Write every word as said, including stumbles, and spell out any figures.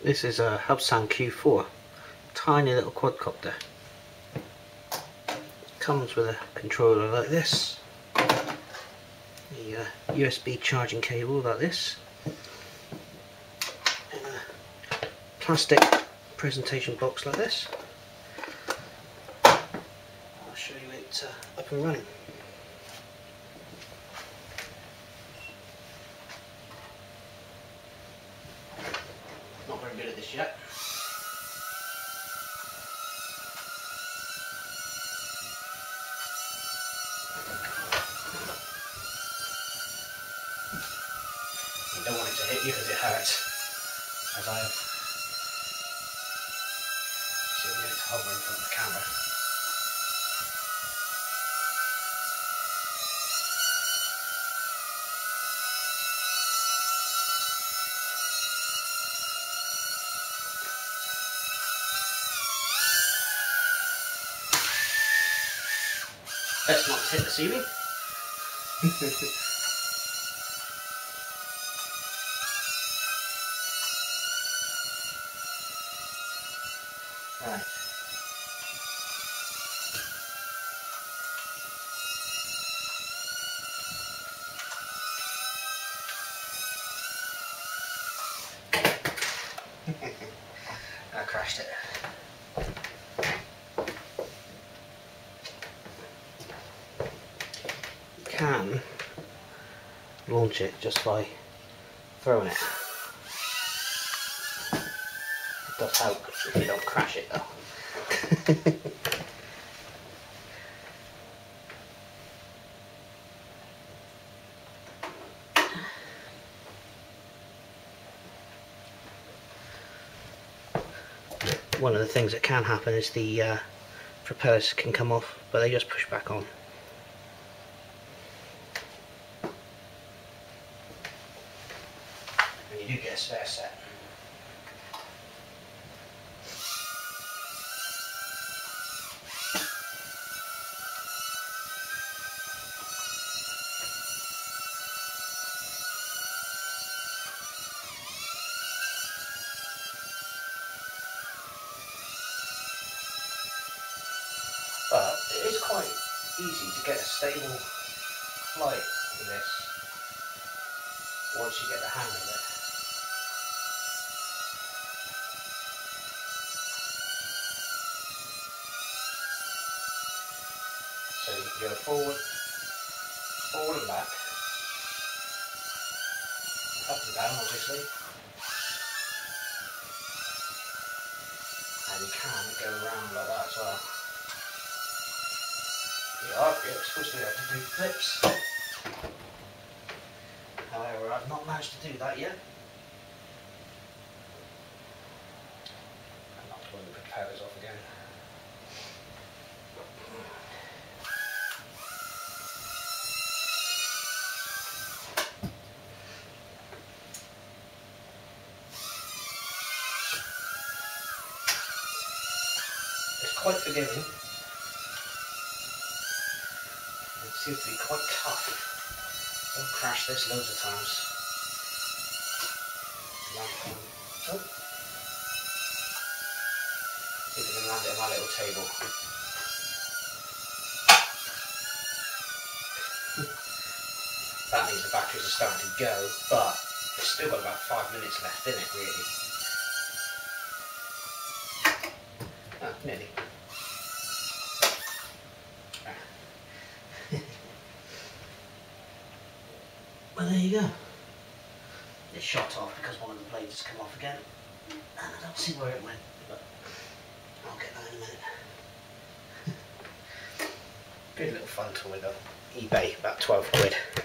This is a Hubsan Q four, tiny little quadcopter. Comes with a controller like this, the uh, U S B charging cable like this, and a plastic presentation box like this. I'll show you it uh, up and running. Not very good at this yet. You don't want it to hit you because it hurts, as I have. See, I'm going to hover in front of the camera. Best not to hit the ceiling. Right. I crashed it. Can launch it just by throwing it. It does help if you don't crash it though. One of the things that can happen is the uh, propellers can come off, but they just push back on. You do get a spare set. But it is quite easy to get a stable flight with this once you get the hang of it. So you can go forward, forward and back, up and down obviously, and you can go around like that as well. You are you're supposed to be able to do flips, however I've not managed to do that yet. I'm not pulling the propellers off again. It's quite forgiving. It seems to be quite tough. I've crashed this loads of times. Oh. See if I can land it on my little table. That means the batteries are starting to go, but it's still got about five minutes left in it, really. Ah, nearly. Well, there you go. It shot off because one of the blades has come off again. And I don't see where it went, but I'll get that in a minute. Good little fun toy though. eBay, about twelve quid.